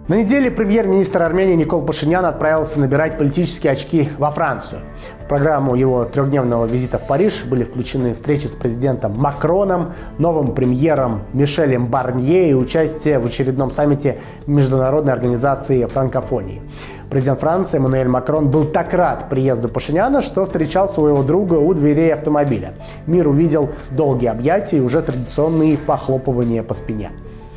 На неделе премьер-министр Армении Никол Пашинян отправился набирать политические очки во Францию. В программу его трехдневного визита в Париж были включены встречи с президентом Макроном, новым премьером Мишелем Барнье и участие в очередном саммите Международной организации франкофонии. Президент Франции Эммануэль Макрон был так рад приезду Пашиняна, что встречал своего друга у дверей автомобиля. Мир увидел долгие объятия и уже традиционные похлопывания по спине.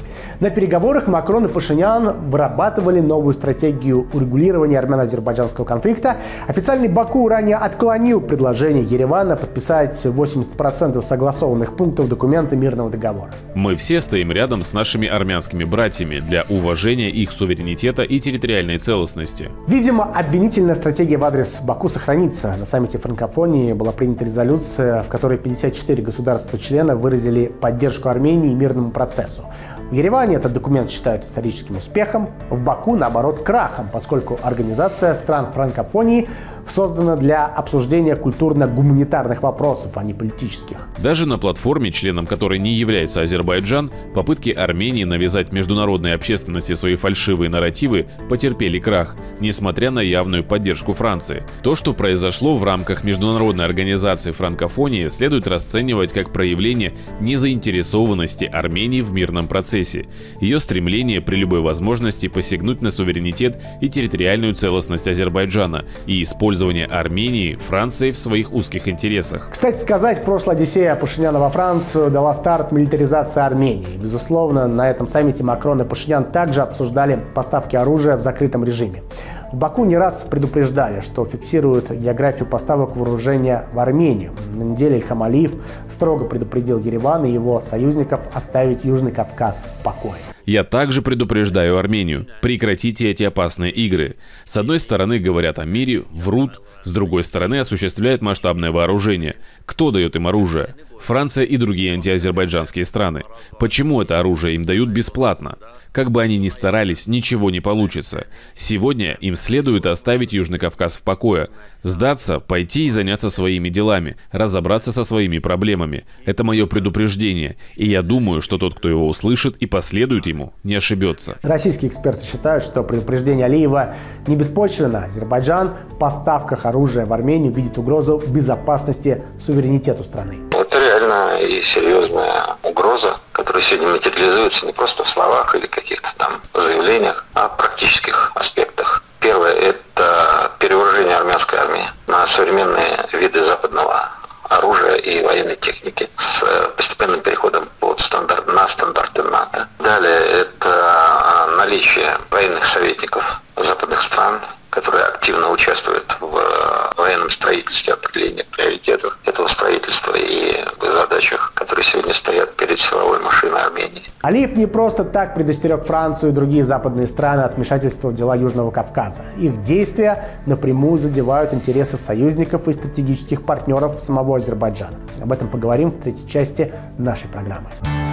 На переговорах Макрон и Пашинян вырабатывали новую стратегию урегулирования армяно-азербайджанского конфликта. Официальный Баку ранее отклонил предложение Еревана подписать 80% согласованных пунктов документа мирного договора. Мы все стоим рядом с нашими армянскими братьями для уважения их суверенитета и территориальной целостности. Видимо, обвинительная стратегия в адрес Баку сохранится. На саммите франкофонии была принята резолюция, в которой 54 государства-члена выразили поддержку Армении и мирному процессу. В Ереване этот документ считают историческим успехом, в Баку, наоборот, крахом, поскольку организация стран франкофонии создана для обсуждения культурно-гуманитарных вопросов, а не политических. Даже на платформе, членом которой не является Азербайджан, попытки Армении навязать международной общественности свои фальшивые нарративы потерпели крах, несмотря на явную поддержку Франции. То, что произошло в рамках Международной организации франкофонии, следует расценивать как проявление незаинтересованности Армении в мирном процессе, ее стремление при любой возможности посягнуть на суверенитет и территориальную целостность Азербайджана и использование Армении Францией в своих узких интересах. Кстати сказать, прошлая одиссея Пашиняна во Францию дала старт милитаризации Армении. Безусловно, на этом саммите Макрон и Пашинян также обсуждали поставки оружия в закрытом режиме. В Баку не раз предупреждали, что фиксируют географию поставок вооружения в Армению. На неделе Ильхам Алиев строго предупредил Ереван и его союзников оставить Южный Кавказ в покое. Я также предупреждаю Армению: прекратите эти опасные игры. С одной стороны говорят о мире, врут, с другой стороны осуществляют масштабное вооружение. Кто дает им оружие? Франция и другие антиазербайджанские страны. Почему это оружие им дают бесплатно? Как бы они ни старались, ничего не получится. Сегодня им следует оставить Южный Кавказ в покое. Сдаться, пойти и заняться своими делами, разобраться со своими проблемами. Это мое предупреждение. И я думаю, что тот, кто его услышит и последует ему, не ошибется. Российские эксперты считают, что предупреждение Алиева не беспочвенно. Азербайджан в поставках оружия в Армению видит угрозу безопасности суверенитету страны. Это реально и серьезная угроза, которая сегодня материализуется не просто в словах или каких-то там заявлениях, а в практических аспектах. Первое – это перевооружение армянской армии на современные виды западного оружия и военной техники с постепенным переходом на стандарты НАТО. Далее – это наличие военных советников западных стран, которые активно участвуют в военном строительстве, определении приоритетов этого строительства и задачах, которые сегодня стоят перед силовой машиной Армении. Алиев не просто так предостерег Францию и другие западные страны от вмешательства в дела Южного Кавказа. Их действия напрямую задевают интересы союзников и стратегических партнеров самого Азербайджана. Об этом поговорим в третьей части нашей программы.